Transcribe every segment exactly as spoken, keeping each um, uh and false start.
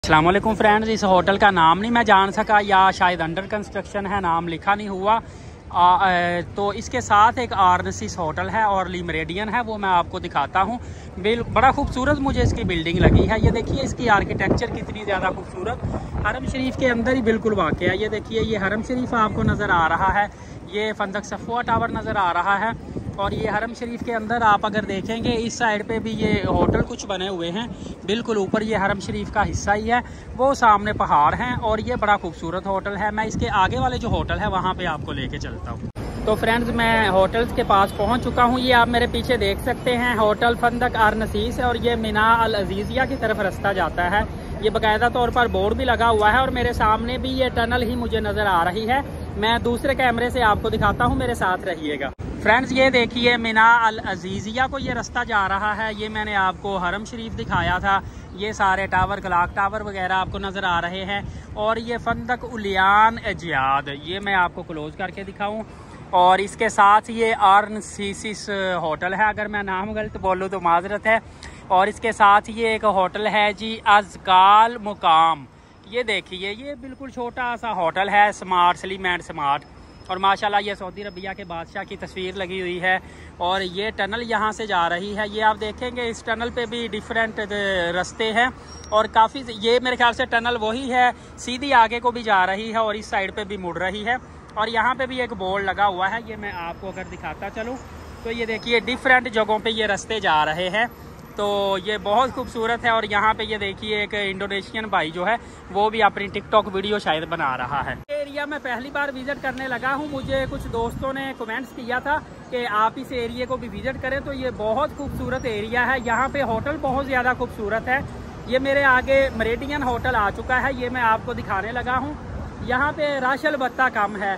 अस्सलाम वालेकुम फ्रेंड्स, इस होटल का नाम नहीं मैं जान सका या शायद अंडर कंस्ट्रक्शन है, नाम लिखा नहीं हुआ। आ, ए, तो इसके साथ एक आर्नसीस होटल है और ली मेरिडियन है, वो मैं आपको दिखाता हूँ। बिल बड़ा खूबसूरत मुझे इसकी बिल्डिंग लगी है। ये देखिए इसकी आर्किटेक्चर कितनी ज़्यादा खूबसूरत, हरम शरीफ के अंदर ही बिल्कुल वाक़ है। ये देखिए ये हरम शरीफ आपको नज़र आ रहा है, ये फंदक सफ़वा टावर नज़र आ रहा है। और ये हरम शरीफ के अंदर आप अगर देखेंगे इस साइड पे भी ये होटल कुछ बने हुए हैं, बिल्कुल ऊपर ये हरम शरीफ का हिस्सा ही है, वो सामने पहाड़ हैं और ये बड़ा खूबसूरत होटल है। मैं इसके आगे वाले जो होटल है वहाँ पे आपको लेके चलता हूँ। तो फ्रेंड्स मैं होटल्स के पास पहुँच चुका हूँ। ये आप मेरे पीछे देख सकते हैं होटल फंदक आर्नसीस है और ये मीना अल अजीज़िया की तरफ रास्ता जाता है। ये बाकायदा तौर पर बोर्ड भी लगा हुआ है और मेरे सामने भी ये टनल ही मुझे नज़र आ रही है। मैं दूसरे कैमरे से आपको दिखाता हूँ, मेरे साथ रहिएगा। फ्रेंड्स ये देखिए मीना अल अजीज़िया को ये रास्ता जा रहा है। ये मैंने आपको हरम शरीफ दिखाया था, ये सारे टावर क्लॉक टावर वगैरह आपको नज़र आ रहे हैं। और ये फंदक उलियान एजियाद, ये मैं आपको क्लोज करके दिखाऊं। और इसके साथ ये आर्नसीस होटल है, अगर मैं नाम गलत बोलूँ तो माजरत है। और इसके साथ ये एक होटल है जी अज़काल मुकाम। ये देखिए ये बिल्कुल छोटा सा होटल है, स्मार्ट स्लिम एंड स्मार्ट। और माशाल्लाह ये सऊदी अरबिया के बादशाह की तस्वीर लगी हुई है। और ये टनल यहाँ से जा रही है, ये आप देखेंगे इस टनल पे भी डिफरेंट रास्ते हैं और काफ़ी, ये मेरे ख्याल से टनल वही है, सीधी आगे को भी जा रही है और इस साइड पे भी मुड़ रही है। और यहाँ पे भी एक बोर्ड लगा हुआ है, ये मैं आपको अगर दिखाता चलूँ तो ये देखिए डिफरेंट जगहों पे ये रास्ते जा रहे हैं। तो ये बहुत खूबसूरत है। और यहाँ पे ये देखिए एक इंडोनेशियन भाई जो है वो भी अपनी टिकटॉक वीडियो शायद बना रहा है। एरिया में पहली बार विजिट करने लगा हूँ, मुझे कुछ दोस्तों ने कमेंट्स किया था कि आप इस एरिया को भी विजिट करें, तो ये बहुत खूबसूरत एरिया है। यहाँ पे होटल बहुत ज़्यादा खूबसूरत है। ये मेरे आगे मेरिडियन होटल आ चुका है, ये मैं आपको दिखाने लगा हूँ। यहाँ पे रश अलबत्ता कम है,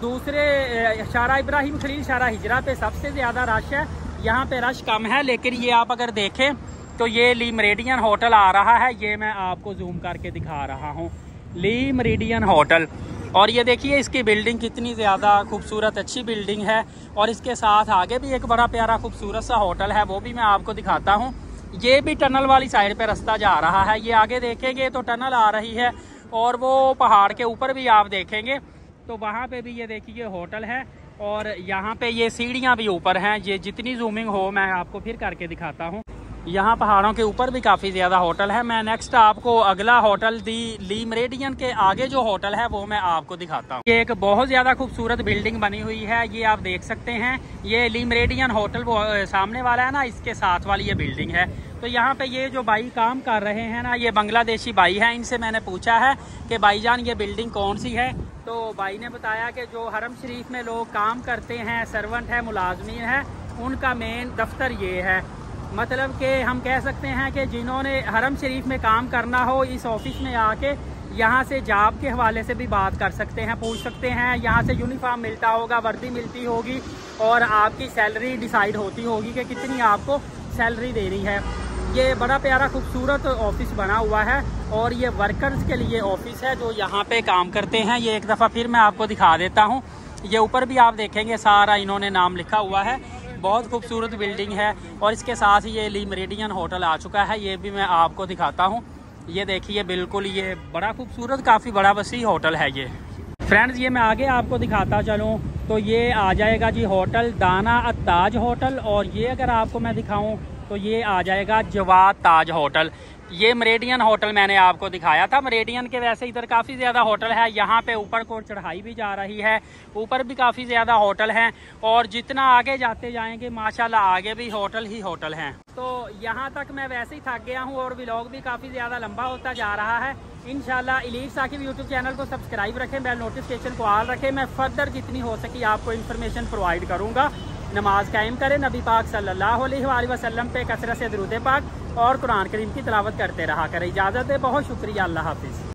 दूसरे शारा इब्राहिम खलील शारा हिजरा पे सबसे ज़्यादा रश है, यहाँ पे रश कम है। लेकिन ये आप अगर देखें तो ये ली मेरिडियन होटल आ रहा है, ये मैं आपको जूम करके दिखा रहा हूँ, ली मेरिडियन होटल। और ये देखिए इसकी बिल्डिंग कितनी ज़्यादा खूबसूरत अच्छी बिल्डिंग है। और इसके साथ आगे भी एक बड़ा प्यारा खूबसूरत सा होटल है, वो भी मैं आपको दिखाता हूँ। ये भी टनल वाली साइड पे रास्ता जा रहा है, ये आगे देखेंगे तो टनल आ रही है। और वो पहाड़ के ऊपर भी आप देखेंगे तो वहाँ पे भी ये देखिए होटल है और यहाँ पे ये सीढ़ियाँ भी ऊपर हैं। ये जितनी जूमिंग हो मैं आपको फिर करके दिखाता हूँ। यहाँ पहाड़ों के ऊपर भी काफ़ी ज़्यादा होटल है। मैं नेक्स्ट आपको अगला होटल दी ली मेरिडियन के आगे जो होटल है वो मैं आपको दिखाता हूँ। ये एक बहुत ज़्यादा खूबसूरत बिल्डिंग बनी हुई है, ये आप देख सकते हैं। ये ली मेरिडियन होटल वो सामने वाला है ना, इसके साथ वाली ये बिल्डिंग है। तो यहाँ पे ये जो भाई काम कर रहे हैं ना, ये बांग्लादेशी भाई हैं। इनसे मैंने पूछा है कि भाईजान ये बिल्डिंग कौन सी है, तो भाई ने बताया कि जो हरम शरीफ में लोग काम करते हैं, सर्वेंट है, मुलाजमीन है, उनका मेन दफ्तर ये है। मतलब कि हम कह सकते हैं कि जिन्होंने हरम शरीफ में काम करना हो, इस ऑफिस में आके यहाँ से जॉब के हवाले से भी बात कर सकते हैं, पूछ सकते हैं। यहाँ से यूनिफॉर्म मिलता होगा, वर्दी मिलती होगी और आपकी सैलरी डिसाइड होती होगी कि कितनी आपको सैलरी देनी है। ये बड़ा प्यारा खूबसूरत ऑफिस बना हुआ है और ये वर्कर्स के लिए ऑफिस है जो यहाँ पे काम करते हैं। ये एक दफ़ा फिर मैं आपको दिखा देता हूँ। ये ऊपर भी आप देखेंगे सारा इन्होंने नाम लिखा हुआ है, बहुत खूबसूरत बिल्डिंग है। और इसके साथ ही ये ली मेरिडियन होटल आ चुका है, ये भी मैं आपको दिखाता हूँ। ये देखिए बिल्कुल ये बड़ा खूबसूरत काफ़ी बड़ा वसी होटल है ये। फ्रेंड्स ये मैं आगे आपको दिखाता चलूँ तो ये आ जाएगा जी होटल दाना ताज होटल। और ये अगर आपको मैं दिखाऊँ तो ये आ जाएगा जवाद ताज होटल। ये मेरिडियन होटल मैंने आपको दिखाया था। मेरिडियन के वैसे इधर काफ़ी ज़्यादा होटल है, यहाँ पे ऊपर को चढ़ाई भी जा रही है, ऊपर भी काफ़ी ज़्यादा होटल हैं। और जितना आगे जाते जाएंगे माशाल्लाह आगे भी होटल ही होटल हैं। तो यहाँ तक मैं वैसे ही थक गया हूँ और व्लॉग भी काफ़ी ज़्यादा लंबा होता जा रहा है। इंशाल्लाह इलीट साकिब यूट्यूब चैनल को सब्सक्राइब रखें, बेल नोटिफिकेशन को ऑल रखें। मैं फर्दर जितनी हो सकी आपको इन्फॉर्मेशन प्रोवाइड करूँगा। नमाज कायम करें, नबी पाक सल्लल्लाहु अलैहि वसल्लम पे कसरत से दुरूद पाक और कुरान करीम की तिलावत करते रहा करें। इजाज़त है, बहुत शुक्रिया, अल्लाह हाफिज़।